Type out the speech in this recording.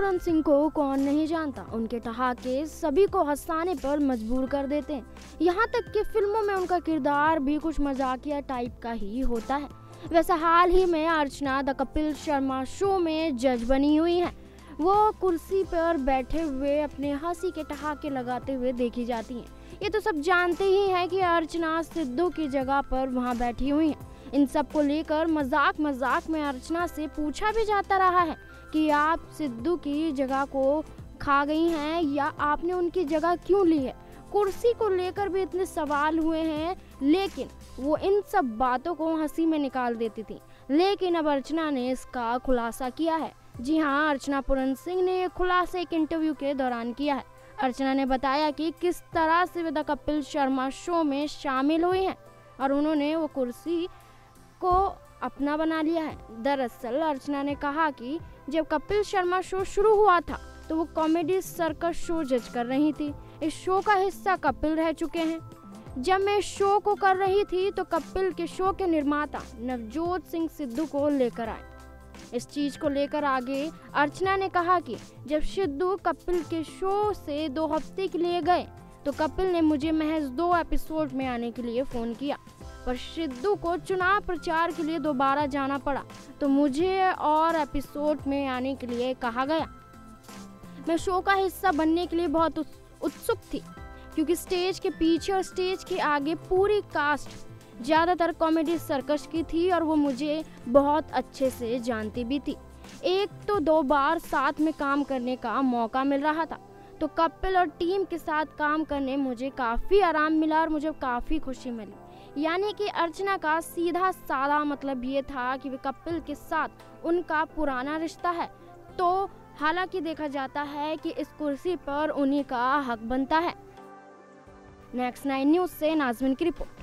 पूरन सिंह को कौन नहीं जानता। उनके ठहाके सभी को हंसाने पर मजबूर कर देते हैं। यहाँ तक कि फिल्मों में उनका किरदार भी कुछ मजाकिया टाइप का ही होता है। वैसे हाल ही में अर्चना द कपिल शर्मा शो में जज बनी हुई हैं। वो कुर्सी पर बैठे हुए अपने हंसी के ठहाके लगाते हुए देखी जाती हैं। ये तो सब जानते ही हैं कि अर्चना सिद्धू की जगह पर वहाँ बैठी हुई हैं। इन सब को लेकर मजाक में अर्चना से पूछा भी जाता रहा है कि आप सिद्धू की जगह को खा गई हैं या आपने उनकी जगह क्यों ली है। कुर्सी को लेकर भी इतने सवाल हुए हैं, लेकिन वो इन सब बातों को हंसी में निकाल देती थी। लेकिन अब अर्चना ने इसका खुलासा किया है। जी हाँ, अर्चना पूरन सिंह ने ये खुलासा एक इंटरव्यू के दौरान किया है। अर्चना ने बताया कि किस तरह से वे द कपिल शर्मा शो में शामिल हुई हैं और उन्होंने वो कुर्सी को अपना बना लिया है। दरअसल अर्चना ने कहा कि जब कपिल शर्मा शो शुरू हुआ था तो वो कॉमेडी सर्कस शो जज कर रही थी। इस शो का हिस्सा कपिल रह चुके हैं। जब मैं इस शो को कर रही थी तो कपिल के शो के निर्माता नवजोत सिंह सिद्धू को लेकर आए। इस चीज को लेकर आगे अर्चना ने कहा कि जब सिद्धू कपिल के शो से 2 हफ्ते के लिए गए तो कपिल ने मुझे महज 2 एपिसोड में आने के लिए फोन किया, पर सिद्धू को चुनाव प्रचार के लिए दोबारा जाना पड़ा तो मुझे और एपिसोड में आने के लिए कहा गया। मैं शो का हिस्सा बनने के लिए बहुत उत्सुक थी क्योंकि स्टेज के पीछे और स्टेज के आगे पूरी कास्ट ज़्यादातर कॉमेडी सर्कस की थी और वो मुझे बहुत अच्छे से जानती भी थी। 1 तो 2 बार साथ में काम करने का मौका मिल रहा था, तो कपिल और टीम के साथ काम करने मुझे काफ़ी आराम मिला और मुझे काफ़ी खुशी मिली। यानी कि अर्चना का सीधा साधा मतलब ये था कि वे कपिल के साथ उनका पुराना रिश्ता है, तो हालांकि देखा जाता है कि इस कुर्सी पर उन्हीं का हक बनता है। नेक्स्ट 9 न्यूज़ से नाज़मीन की रिपोर्ट।